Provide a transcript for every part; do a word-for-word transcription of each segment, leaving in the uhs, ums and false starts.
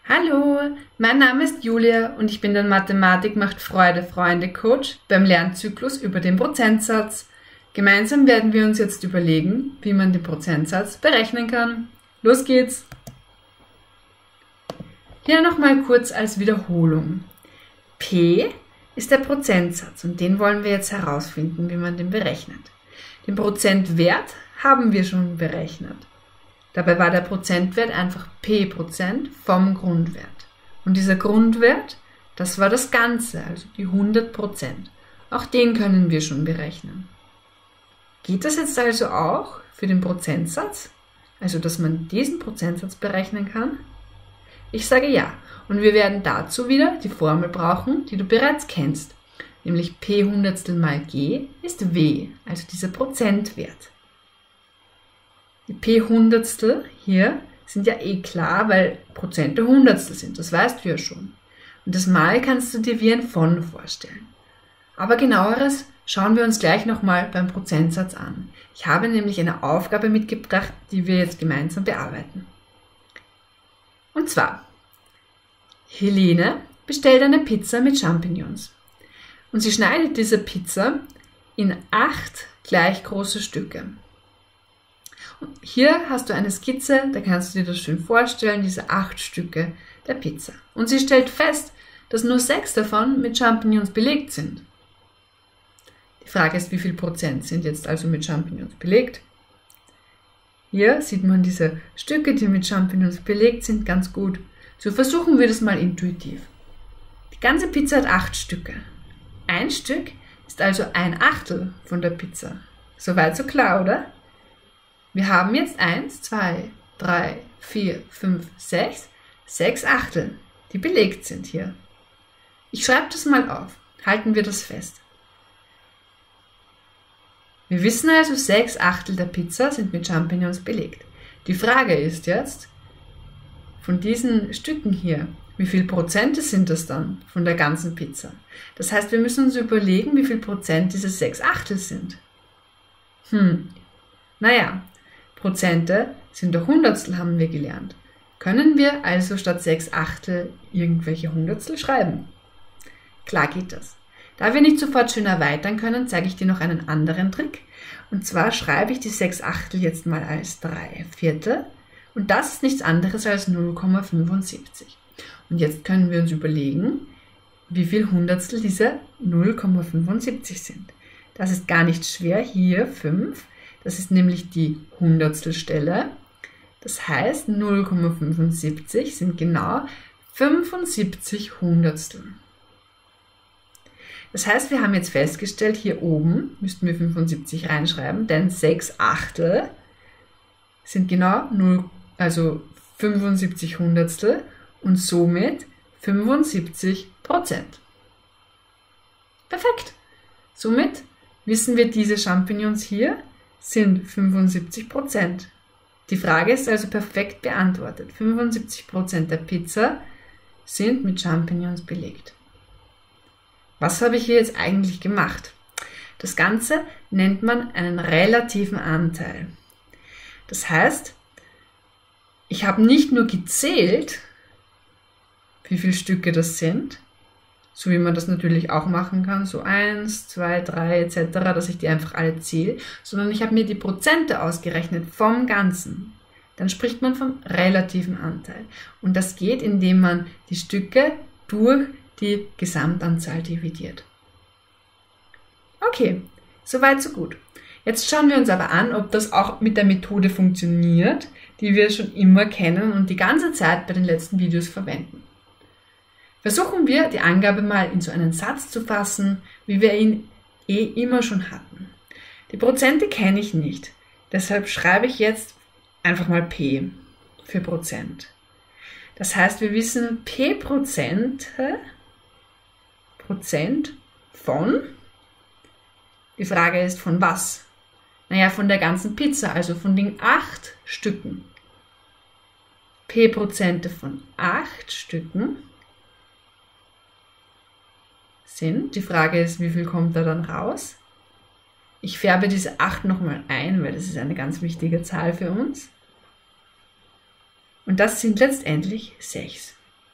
Hallo, mein Name ist Julia und ich bin der Mathematik macht Freude Freunde Coach beim Lernzyklus über den Prozentsatz. Gemeinsam werden wir uns jetzt überlegen, wie man den Prozentsatz berechnen kann. Los geht's! Hier nochmal kurz als Wiederholung. P ist der Prozentsatz und den wollen wir jetzt herausfinden, wie man den berechnet. Den Prozentwert haben wir schon berechnet. Dabei war der Prozentwert einfach P% vom Grundwert. Und dieser Grundwert, das war das Ganze, also die hundert Prozent. Auch den können wir schon berechnen. Geht das jetzt also auch für den Prozentsatz? Also, dass man diesen Prozentsatz berechnen kann? Ich sage ja. Und wir werden dazu wieder die Formel brauchen, die du bereits kennst. Nämlich P Hundertstel mal G ist W, also dieser Prozentwert. Die P Hundertstel hier sind ja eh klar, weil Prozente Hundertstel sind, das weißt du ja schon. Und das Mal kannst du dir wie ein von vorstellen. Aber genaueres schauen wir uns gleich nochmal beim Prozentsatz an. Ich habe nämlich eine Aufgabe mitgebracht, die wir jetzt gemeinsam bearbeiten. Und zwar, Helene bestellt eine Pizza mit Champignons. Und sie schneidet diese Pizza in acht gleich große Stücke. Und hier hast du eine Skizze, da kannst du dir das schön vorstellen, diese acht Stücke der Pizza. Und sie stellt fest, dass nur sechs davon mit Champignons belegt sind. Die Frage ist, wie viel Prozent sind jetzt also mit Champignons belegt? Hier sieht man diese Stücke, die mit Champignons belegt sind, ganz gut. So versuchen wir das mal intuitiv. Die ganze Pizza hat acht Stücke. Ein Stück ist also ein Achtel von der Pizza. Soweit so klar, oder? Wir haben jetzt eins, zwei, drei, vier, fünf, sechs, sechs Achtel, die belegt sind hier. Ich schreibe das mal auf. Halten wir das fest. Wir wissen also, sechs Achtel der Pizza sind mit Champignons belegt. Die Frage ist jetzt, von diesen Stücken hier, wie viel Prozente sind das dann von der ganzen Pizza? Das heißt, wir müssen uns überlegen, wie viel Prozent diese sechs Achtel sind. Hm, naja, Prozente sind doch Hundertstel, haben wir gelernt. Können wir also statt sechs Achtel irgendwelche Hundertstel schreiben? Klar geht das. Da wir nicht sofort schön erweitern können, zeige ich dir noch einen anderen Trick. Und zwar schreibe ich die sechs Achtel jetzt mal als drei Viertel. Und das ist nichts anderes als null Komma fünfundsiebzig. Und jetzt können wir uns überlegen, wie viel Hundertstel diese null Komma fünfundsiebzig sind. Das ist gar nicht schwer. Hier fünf. Das ist nämlich die Hundertstelstelle. Das heißt, null Komma fünfundsiebzig sind genau fünfundsiebzig Hundertstel. Das heißt, wir haben jetzt festgestellt, hier oben müssten wir fünfundsiebzig reinschreiben, denn sechs Achtel sind genau null, also fünfundsiebzig Hundertstel und somit fünfundsiebzig Prozent. Perfekt. Somit wissen wir, diese Champignons hier sind fünfundsiebzig Prozent. Die Frage ist also perfekt beantwortet. fünfundsiebzig Prozent der Pizza sind mit Champignons belegt. Was habe ich hier jetzt eigentlich gemacht? Das Ganze nennt man einen relativen Anteil. Das heißt, ich habe nicht nur gezählt, wie viele Stücke das sind, so wie man das natürlich auch machen kann, so eins, zwei, drei et cetera, dass ich die einfach alle zähle, sondern ich habe mir die Prozente ausgerechnet vom Ganzen. Dann spricht man vom relativen Anteil. Und das geht, indem man die Stücke durch die Gesamtanzahl dividiert. Okay, soweit so gut. Jetzt schauen wir uns aber an, ob das auch mit der Methode funktioniert, die wir schon immer kennen und die ganze Zeit bei den letzten Videos verwenden. Versuchen wir, die Angabe mal in so einen Satz zu fassen, wie wir ihn eh immer schon hatten. Die Prozente kenne ich nicht, deshalb schreibe ich jetzt einfach mal P für Prozent. Das heißt, wir wissen P Prozente, Prozent von, die Frage ist von was? Naja, von der ganzen Pizza, also von den acht Stücken. P Prozente von acht Stücken sind, die Frage ist, wie viel kommt da dann raus? Ich färbe diese acht nochmal ein, weil das ist eine ganz wichtige Zahl für uns. Und das sind letztendlich sechs.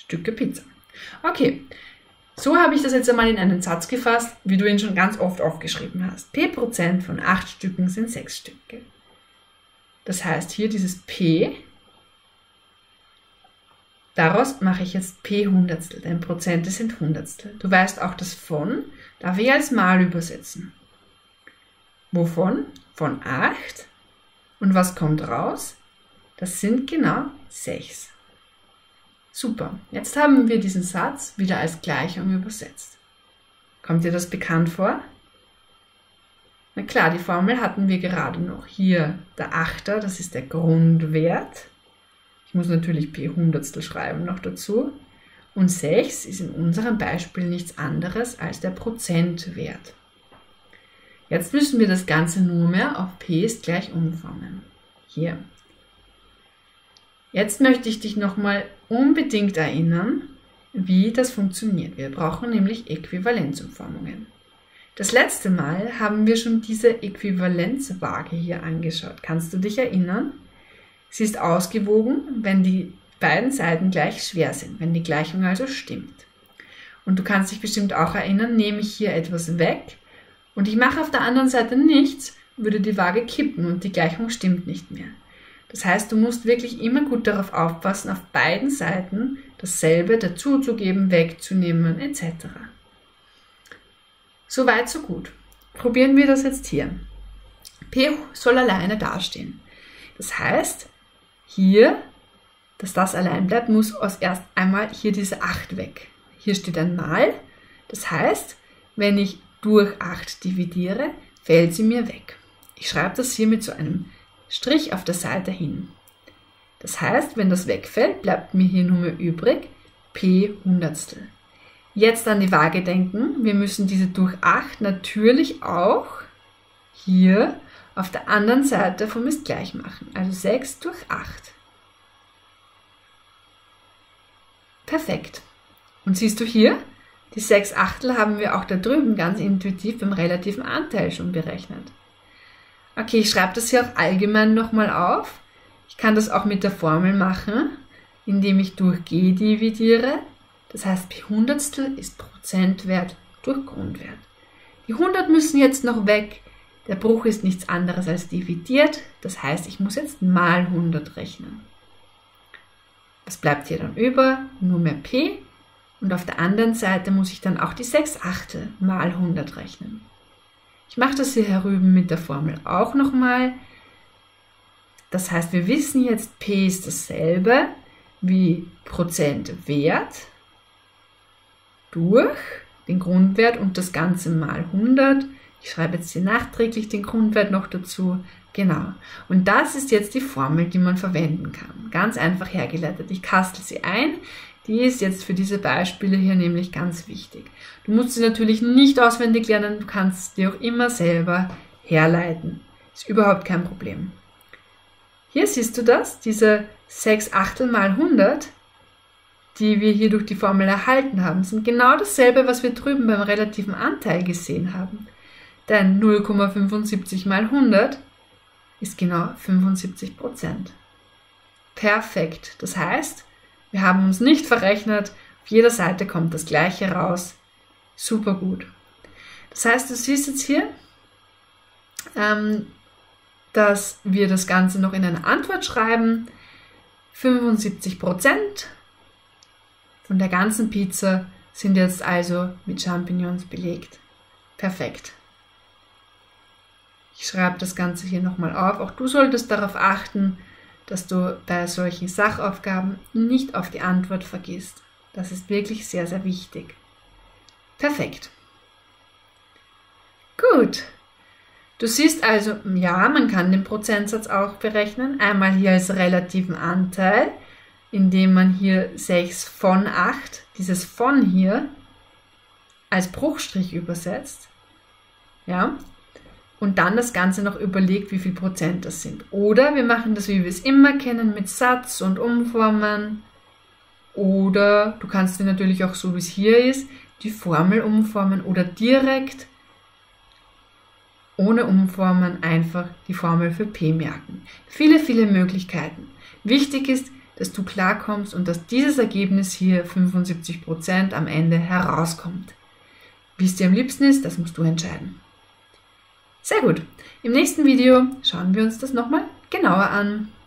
Stücke Pizza. Okay, so habe ich das jetzt einmal in einen Satz gefasst, wie du ihn schon ganz oft aufgeschrieben hast. P Prozent von acht Stücken sind sechs Stücke. Das heißt hier dieses P, daraus mache ich jetzt P Hundertstel, denn Prozente sind Hundertstel. Du weißt auch, das von darf ich als Mal übersetzen. Wovon? Von acht. Und was kommt raus? Das sind genau sechs. Super, jetzt haben wir diesen Satz wieder als Gleichung übersetzt. Kommt dir das bekannt vor? Na klar, die Formel hatten wir gerade noch. Hier der Achter, das ist der Grundwert. Ich muss natürlich P Hundertstel schreiben noch dazu. Und sechs ist in unserem Beispiel nichts anderes als der Prozentwert. Jetzt müssen wir das Ganze nur mehr auf P ist gleich umformen. Hier. Jetzt möchte ich dich nochmal unbedingt erinnern, wie das funktioniert. Wir brauchen nämlich Äquivalenzumformungen. Das letzte Mal haben wir schon diese Äquivalenzwaage hier angeschaut. Kannst du dich erinnern? Sie ist ausgewogen, wenn die beiden Seiten gleich schwer sind, wenn die Gleichung also stimmt. Und du kannst dich bestimmt auch erinnern, nehme ich hier etwas weg und ich mache auf der anderen Seite nichts, würde die Waage kippen und die Gleichung stimmt nicht mehr. Das heißt, du musst wirklich immer gut darauf aufpassen, auf beiden Seiten dasselbe dazuzugeben, wegzunehmen et cetera. So weit, so gut. Probieren wir das jetzt hier. P soll alleine dastehen. Das heißt, hier, dass das allein bleibt, muss aus erst einmal hier diese acht weg. Hier steht ein Mal. Das heißt, wenn ich durch acht dividiere, fällt sie mir weg. Ich schreibe das hier mit so einem Strich auf der Seite hin. Das heißt, wenn das wegfällt, bleibt mir hier nur mehr übrig P Hundertstel. Jetzt an die Waage denken. Wir müssen diese durch acht natürlich auch hier auf der anderen Seite vom ist gleich machen. Also sechs durch acht. Perfekt. Und siehst du hier, die sechs Achtel haben wir auch da drüben ganz intuitiv beim relativen Anteil schon berechnet. Okay, ich schreibe das hier auch allgemein nochmal auf. Ich kann das auch mit der Formel machen, indem ich durch G dividiere. Das heißt, P Hundertstel ist Prozentwert durch Grundwert. Die hundert müssen jetzt noch weg. Der Bruch ist nichts anderes als dividiert. Das heißt, ich muss jetzt mal hundert rechnen. Was bleibt hier dann über? Nur mehr P. Und auf der anderen Seite muss ich dann auch die sechs Achtel mal hundert rechnen. Ich mache das hier herüben mit der Formel auch nochmal. Das heißt, wir wissen jetzt, P ist dasselbe wie Prozentwert durch den Grundwert und das Ganze mal hundert. Ich schreibe jetzt hier nachträglich den Grundwert noch dazu. Genau. Und das ist jetzt die Formel, die man verwenden kann. Ganz einfach hergeleitet. Ich kastel sie ein. Die ist jetzt für diese Beispiele hier nämlich ganz wichtig. Du musst sie natürlich nicht auswendig lernen, du kannst sie auch immer selber herleiten. Ist überhaupt kein Problem. Hier siehst du das, diese sechs Achtel mal hundert, die wir hier durch die Formel erhalten haben, sind genau dasselbe, was wir drüben beim relativen Anteil gesehen haben. Denn null Komma fünfundsiebzig mal hundert ist genau fünfundsiebzig Prozent. Perfekt. Das heißt, wir haben uns nicht verrechnet, auf jeder Seite kommt das Gleiche raus. Super gut. Das heißt, du siehst jetzt hier, ähm, dass wir das Ganze noch in eine Antwort schreiben. fünfundsiebzig Prozent von der ganzen Pizza sind jetzt also mit Champignons belegt. Perfekt. Ich schreibe das Ganze hier nochmal auf. Auch du solltest darauf achten, dass du bei solchen Sachaufgaben nicht auf die Antwort vergisst. Das ist wirklich sehr, sehr wichtig. Perfekt. Gut. Du siehst also, ja, man kann den Prozentsatz auch berechnen. Einmal hier als relativen Anteil, indem man hier sechs von acht, dieses von hier, als Bruchstrich übersetzt. Ja. Und dann das Ganze noch überlegt, wie viel Prozent das sind. Oder wir machen das, wie wir es immer kennen, mit Satz und Umformen. Oder du kannst dir natürlich auch so, wie es hier ist, die Formel umformen oder direkt ohne Umformen einfach die Formel für P merken. Viele, viele Möglichkeiten. Wichtig ist, dass du klarkommst und dass dieses Ergebnis hier fünfundsiebzig Prozent am Ende herauskommt. Wie es dir am liebsten ist, das musst du entscheiden. Sehr gut. Im nächsten Video schauen wir uns das nochmal genauer an.